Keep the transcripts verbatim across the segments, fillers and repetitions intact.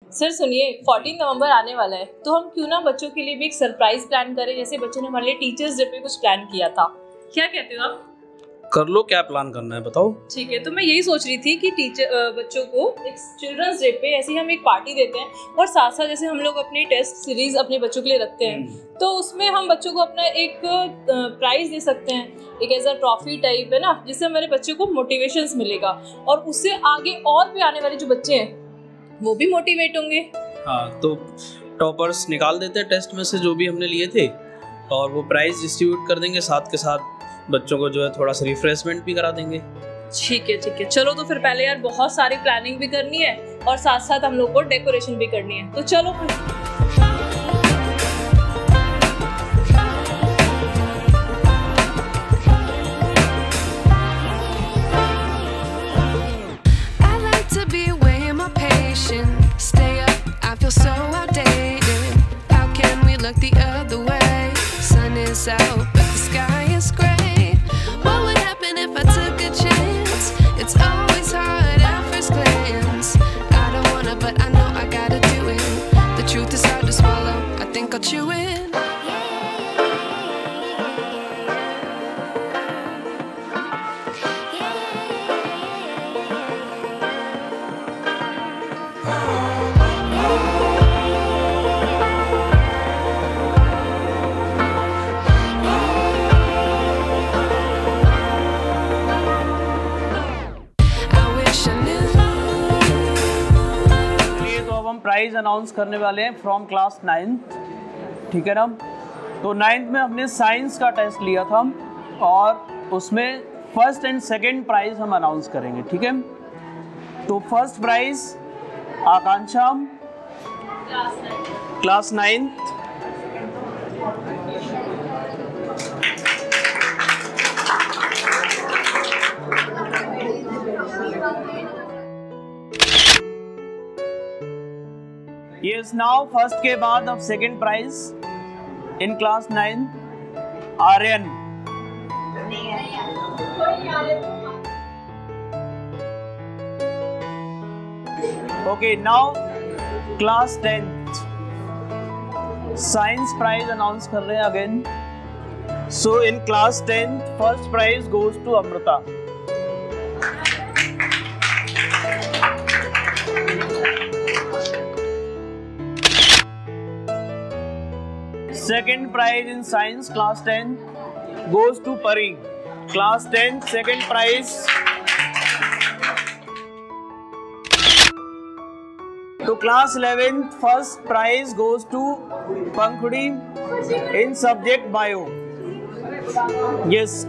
Sir सुनिए, चौदह नवंबर आने वाला है, तो हम क्यों ना बच्चों के लिए भी एक सरप्राइज प्लान करें, जैसे बच्चों ने हमारे लिए टीचर्स डे पे कुछ प्लान किया था। क्या कहते हो आप? कर लो, क्या प्लान करना है बताओ। ठीक है, तो मैं यही सोच रही थी कि टीचर बच्चों को एक चिल्ड्रंस डे पे ऐसे ही हम एक पार्टी देते हैं, और साथ साथ जैसे हम लोग अपनी टेस्ट सीरीज अपने बच्चों के लिए रखते हैं, तो उसमें हम बच्चों को अपना एक प्राइज दे सकते हैं, एक ऐसा ट्रॉफी टाइप है ना, जिससे हमारे बच्चों को मोटिवेशंस मिलेगा, और उससे आगे और भी आने वाले जो बच्चे हैं वो भी मोटिवेट होंगे। हाँ, तो टॉपर्स निकाल देते हैं टेस्ट में से जो भी हमने लिए थे, और वो प्राइज डिस्ट्रीब्यूट कर देंगे, साथ के साथ बच्चों को जो है थोड़ा सा रिफ्रेशमेंट भी करा देंगे। ठीक है ठीक है, चलो तो फिर पहले यार बहुत सारी प्लानिंग भी करनी है, और साथ साथ हम लोग को डेकोरेशन भी करनी है, तो चलो फिर। Look the other way, sun is out, but the sky is gray. What would happen if I took a chance? It's always hard at first glance. I don't wanna, but I know I gotta do it. The truth is hard to swallow, I think I'll chew it. Prize announce करने वाले हैं from class ninth, ठीक है ना। तो ninth में हमने science का टेस्ट लिया था, और उसमें फर्स्ट एंड सेकंड प्राइज हम अनाउंस करेंगे, ठीक है। तो first prize Akanksha, class ninth, Yes, now first के बाद अब second prize in class nine, Aryan. Okay, now class tenth, science prize announce कर रहे हैं again. So in class tenth, first prize goes to Amrita. Second prize in science class ten goes to Pari. Class ten second prize. To class eleven first prize goes to Pankhudi in subject bio. Yes.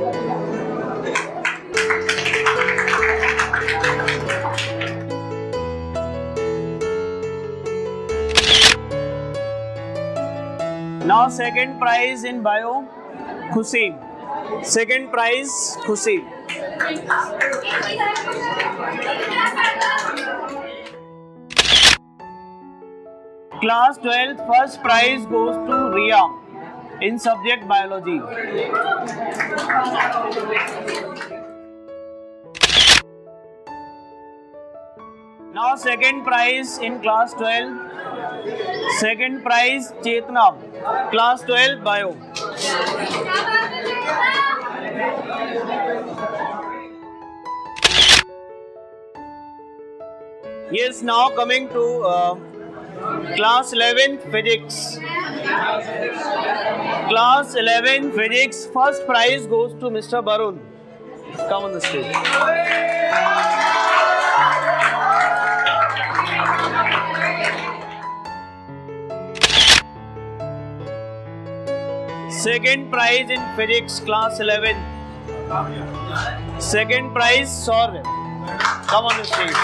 Now second prize in bio, Khushi. Second prize, Khushi. Class twelfth first prize goes to Riya in subject biology. Now second prize in class twelve. Second prize Chetna, class twelve bio. Yes, now coming to uh, class eleven physics. Class eleven physics first prize goes to Mister Barun. Come on the stage. Second prize in physics class eleven. Second prize Saurabh. Come on the stage.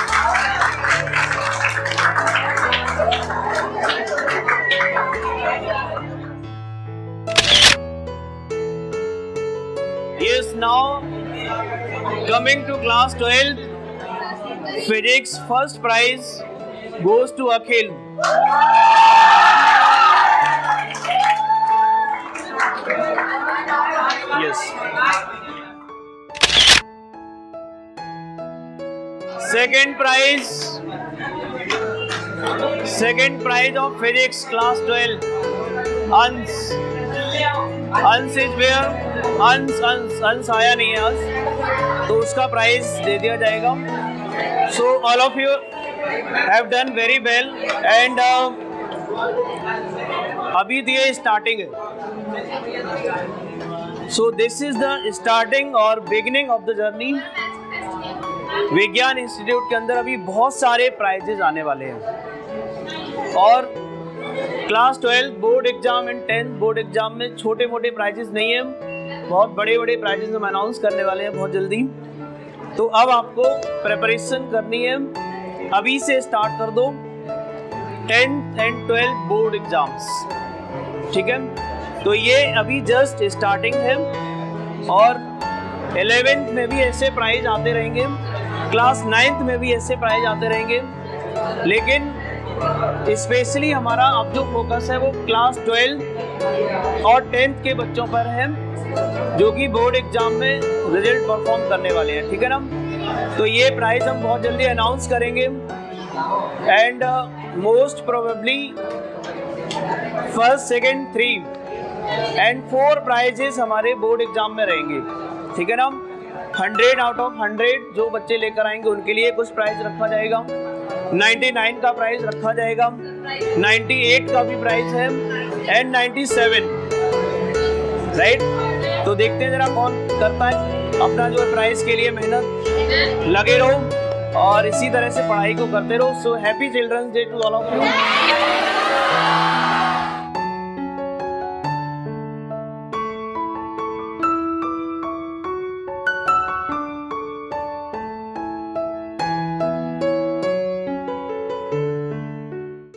Yes, now coming to class twelve, physics first prize goes to Akhil. Yes. Second prize second prize of physics class twelve, Ansh. Ansh is where, अंश अंश अंश आया नहीं है अंश, तो उसका prize दे दिया जाएगा। So all of you have done very well and अभी दिए स्टार्टिंग है। So this is the starting और beginning of the journey. Vigyan institute के अंदर अभी बहुत सारे प्राइजेस आने वाले हैं और class twelve board exam and tenth board exam में छोटे मोटे प्राइजेस नहीं है, बहुत बड़े बड़े प्राइजेस हम अनाउंस करने वाले हैं बहुत जल्दी। तो अब आपको प्रिपरेशन करनी है, अभी से स्टार्ट कर दो tenth and twelfth board exams, ठीक है। तो ये अभी जस्ट स्टार्टिंग है और इलेवेंथ में भी ऐसे प्राइज आते रहेंगे, क्लास नाइन्थ में भी ऐसे प्राइज आते रहेंगे, लेकिन स्पेशली हमारा अब जो फोकस है वो क्लास ट्वेल्व और टेंथ के बच्चों पर है जो कि बोर्ड एग्जाम में रिजल्ट परफॉर्म करने वाले हैं, ठीक है ना। तो ये प्राइज हम बहुत जल्दी अनाउंस करेंगे and most probably first second three and four prizes हमारे बोर्ड एग्जाम में रहेंगे, ठीक है ना। हंड्रेड आउट ऑफ हंड्रेड जो बच्चे लेकर आएंगे उनके लिए कुछ प्राइज रखा जाएगा, निन्यानवे का प्राइस रखा जाएगा, अट्ठानवे का भी प्राइस है एंड सत्तानवे, राइट। तो देखते हैं जरा कौन करता है अपना जो प्राइस के लिए मेहनत, लगे रहो और इसी तरह से पढ़ाई को करते रहो। So happy children's day to all of you.